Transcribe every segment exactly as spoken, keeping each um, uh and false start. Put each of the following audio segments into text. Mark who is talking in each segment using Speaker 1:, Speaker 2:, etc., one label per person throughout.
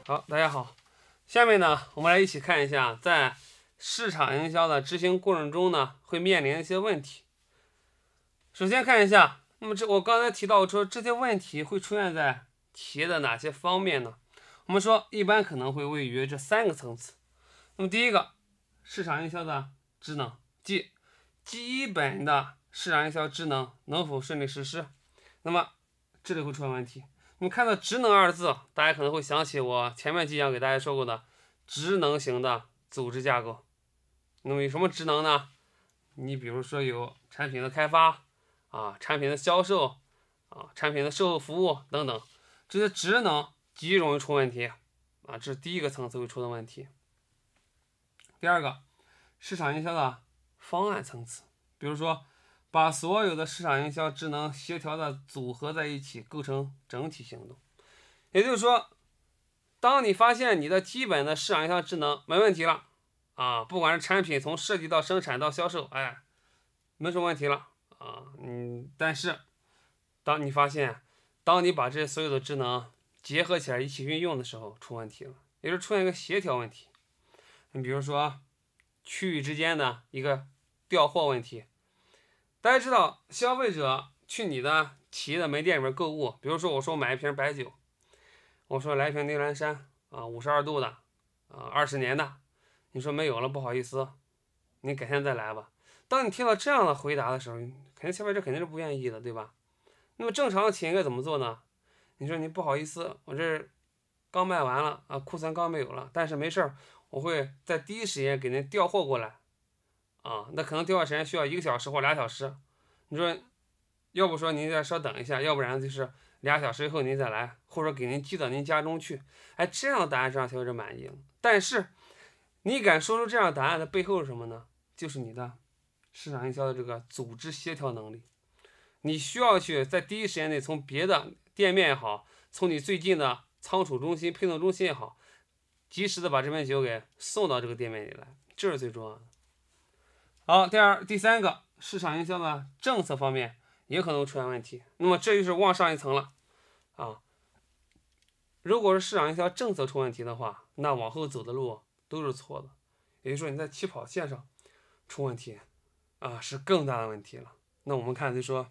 Speaker 1: 好，大家好，下面呢，我们来一起看一下，在市场营销的执行过程中呢，会面临一些问题。首先看一下，那么这我刚才提到说这些问题会出现在企业的哪些方面呢？我们说一般可能会位于这三个层次。那么第一个，市场营销的职能，即基本的市场营销职能能否顺利实施？那么这里会出现问题。你看到职能二字，大家可能会想起我前面几讲给大家说过的职能型的组织架构。那么有什么职能呢？你比如说有产品的开发啊，产品的销售啊，产品的售后服务等等，这些职能极容易出问题啊，这是第一个层次会出的问题。第二个，市场营销的方案层次，比如说把所有的市场营销职能协调的组合在一起，构成整体行动。也就是说，当你发现你的基本的市场营销职能没问题了啊，不管是产品从设计到生产到销售，哎，没什么问题了啊，嗯，但是当你发现，当你把这所有的职能结合起来一起运用的时候，出问题了，也就是出现一个协调问题。你比如说区域之间的一个调货问题。大家知道，消费者去你的企业的门店里面购物，比如说我说我买一瓶白酒，我说来一瓶内蓝山啊，五十二度的啊，二十年的，你说没有了，不好意思，你改天再来吧。当你听到这样的回答的时候，肯定消费者肯定是不愿意的，对吧？那么正常的企业应该怎么做呢？你说你不好意思，我这刚卖完了啊，库存刚没有了，但是没事儿，我会在第一时间给您调货过来。啊，那可能调货时间需要一个小时或俩小时，你说，要不说您再稍等一下，要不然就是俩小时以后您再来，或者给您寄到您家中去，哎，这样的答案是让消费者满意了。但是，你敢说出这样的答案的背后是什么呢？就是你的市场营销的这个组织协调能力，你需要去在第一时间内从别的店面也好，从你最近的仓储中心、配送中心也好，及时的把这瓶酒给送到这个店面里来，这是最重要的。好，第二、第三个，市场营销的政策方面也可能出现问题。那么这就是往上一层了啊。如果是市场营销政策出问题的话，那往后走的路都是错的。也就是说你在起跑线上出问题啊，是更大的问题了。那我们看就说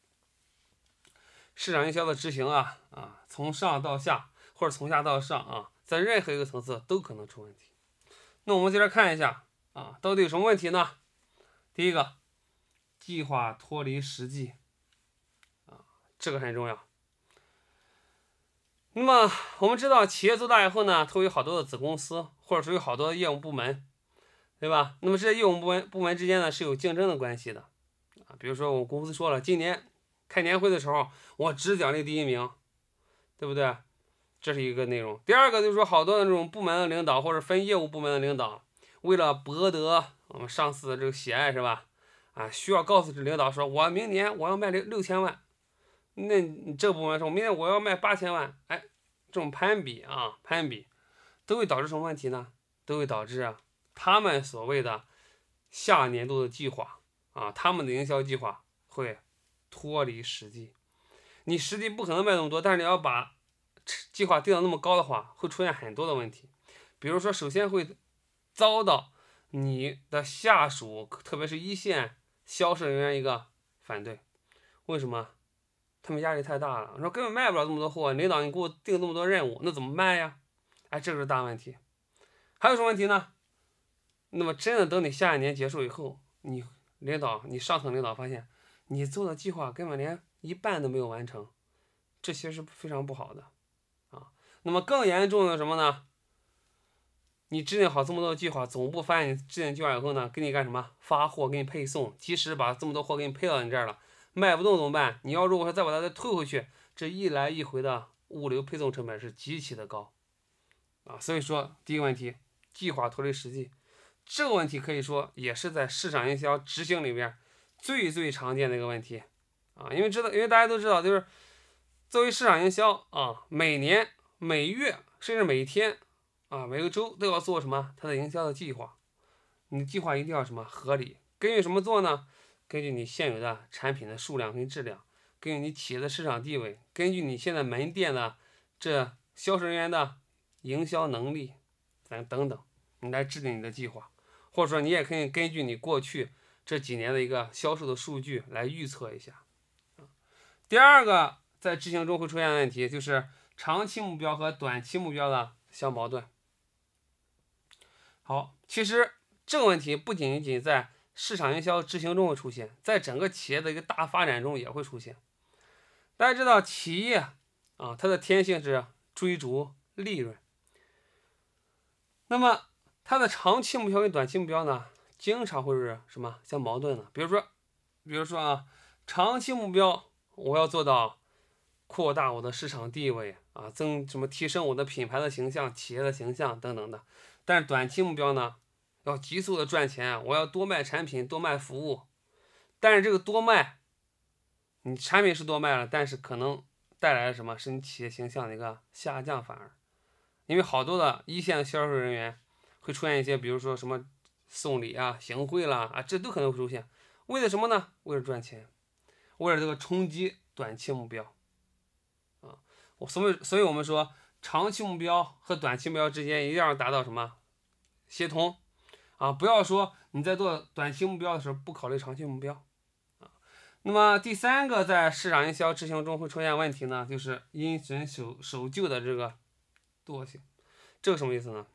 Speaker 1: 市场营销的执行啊啊，从上到下或者从下到上啊，在任何一个层次都可能出问题。那我们接着看一下啊，到底有什么问题呢？第一个，计划脱离实际啊，这个很重要。那么我们知道，企业做大以后呢，它会有好多的子公司，或者说有好多的业务部门，对吧？那么这些业务部门部门之间呢是有竞争的关系的啊。比如说我们公司说了，今年开年会的时候，我只奖励第一名，对不对？这是一个内容。第二个就是说，好多的这种部门的领导或者分业务部门的领导，为了博得我们上司的这个喜爱，是吧？啊，需要告诉这领导说，我明年我要卖六六千万，那你这个部门说，明年我要卖八千万，哎，这种攀比啊，攀比，都会导致什么问题呢？都会导致啊，他们所谓的下年度的计划啊，他们的营销计划会脱离实际。你实际不可能卖那么多，但是你要把计划定到那么高的话，会出现很多的问题。比如说，首先会遭到你的下属，特别是一线销售人员一个反对。为什么？他们压力太大了，说根本卖不了这么多货，领导你给我定这么多任务，那怎么卖呀？哎，这个是大问题。还有什么问题呢？那么真的等你下一年结束以后，你领导你上层领导发现你做的计划根本连一半都没有完成，这其实是非常不好的啊。那么更严重的什么呢？你制定好这么多的计划，总部发现你制定计划以后呢，给你干什么？发货，给你配送，及时把这么多货给你配到你这儿了。卖不动怎么办？你要如果说再把它再退回去，这一来一回的物流配送成本是极其的高啊。所以说，第一个问题，计划脱离实际，这个问题可以说也是在市场营销执行里面最最常见的一个问题啊。因为知道，因为大家都知道，就是作为市场营销啊，每年、每月甚至每天啊，每个周都要做什么？它的营销的计划，你的计划一定要什么合理？根据什么做呢？根据你现有的产品的数量跟质量，根据你企业的市场地位，根据你现在门店的这销售人员的营销能力等等等，你来制定你的计划，或者说你也可以根据你过去这几年的一个销售的数据来预测一下。第二个在执行中会出现的问题就是长期目标和短期目标的相矛盾。好，其实这个问题不仅仅在市场营销执行中会出现，在整个企业的一个大发展中也会出现。大家知道企业啊，它的天性是追逐利润，那么它的长期目标跟短期目标呢，经常会是什么相矛盾的？比如说，比如说啊，长期目标我要做到扩大我的市场地位啊，增什么提升我的品牌的形象、企业的形象等等的。但是短期目标呢，要急速的赚钱，我要多卖产品、多卖服务。但是这个多卖，你产品是多卖了，但是可能带来了什么？是你企业形象的一个下降，反而，因为好多的一线的销售人员会出现一些，比如说什么送礼啊、行贿啦啊，这都可能会出现。为了什么呢？为了赚钱，为了这个冲击短期目标啊。我所以，所以我们说，长期目标和短期目标之间一定要达到什么协同啊？不要说你在做短期目标的时候不考虑长期目标啊。那么第三个在市场营销执行中会出现问题呢，就是因循守守旧的这个惰性。这个什么意思呢？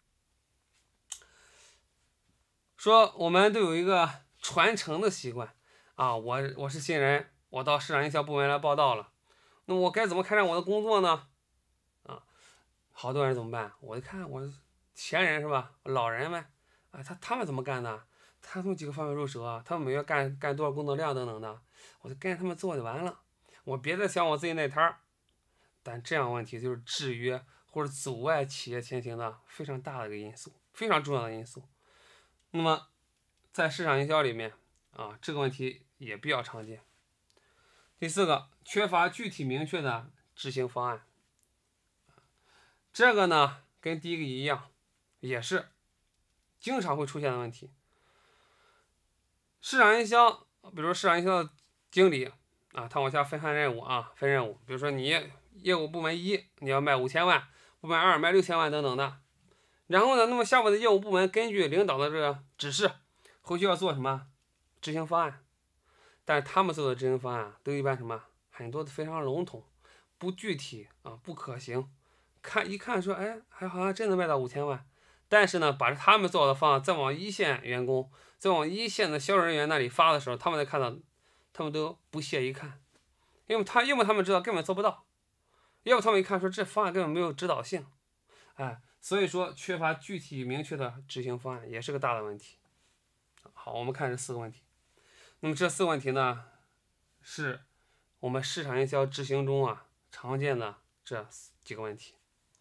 Speaker 1: 说我们都有一个传承的习惯啊，我我是新人，我到市场营销部门来报道了，那我该怎么开展我的工作呢？啊，好多人怎么办？我一看我前人是吧，老人们啊，他他们怎么干的？他从几个方面入手啊？他们每月干干多少工作量等等的，我就跟着他们做就完了，我别再想我自己那摊儿。但这样问题就是制约或者阻碍企业前行的非常大的一个因素，非常重要的因素。那么在市场营销里面啊，这个问题也比较常见。第四个，缺乏具体明确的执行方案。这个呢，跟第一个一样，也是经常会出现的问题。市场营销，比如说市场营销的经理啊，他往下分摊任务啊，分任务。比如说你业务部门一，你要卖五千万，部门二卖六千万等等的。然后呢，那么下面的业务部门根据领导的这个指示，回去要做什么执行方案？但是他们做的执行方案都一般什么很多的非常笼统，不具体啊，不可行。看一看说，哎，还好像真的卖到五千万。但是呢，把他们做的方案再往一线员工，再往一线的销售人员那里发的时候，他们才看到，他们都不屑一看，因为他要么他们知道根本做不到，要不他们一看说这方案根本没有指导性，哎。所以说，缺乏具体明确的执行方案也是个大的问题。好，我们看这四个问题。那么这四个问题呢，是我们市场营销执行中啊常见的这几个问题。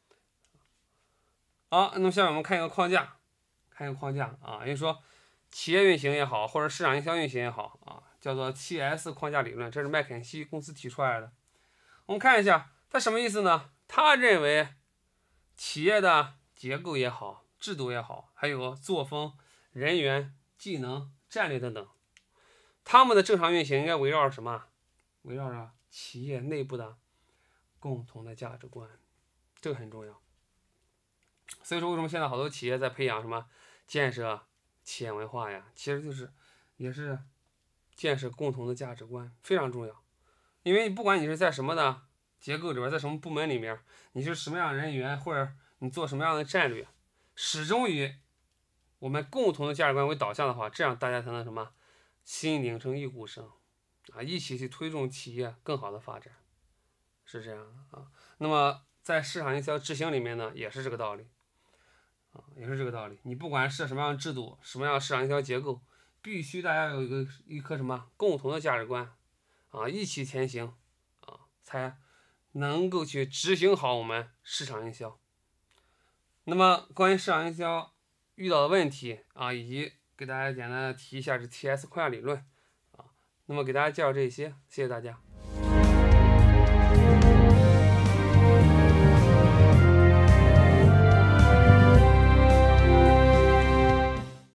Speaker 1: 好，那么下面我们看一个框架，看一个框架啊，也就是说，企业运行也好，或者市场营销运行也好啊，叫做 七 S 框架理论，这是麦肯锡公司提出来的。我们看一下，它什么意思呢？他认为企业的结构也好，制度也好，还有作风、人员、技能、战略等等，他们的正常运行应该围绕着什么？围绕着企业内部的共同的价值观，这个很重要。所以说，为什么现在好多企业在培养什么建设企业文化呀？其实就是也是建设共同的价值观，非常重要。因为不管你是在什么的结构里边，在什么部门里面，你是什么样的人员，或者你做什么样的战略，始终以我们共同的价值观为导向的话，这样大家才能什么心拧成一股绳啊，一起去推动企业更好的发展，是这样的啊。那么在市场营销执行里面呢，也是这个道理啊，也是这个道理。你不管是什么样的制度，什么样的市场营销结构，必须大家有一个一颗什么共同的价值观啊，一起前行啊，才能够去执行好我们市场营销。那么关于市场营销遇到的问题啊，以及给大家简单的提一下这 T S 框架理论啊，那么给大家介绍这些，谢谢大家。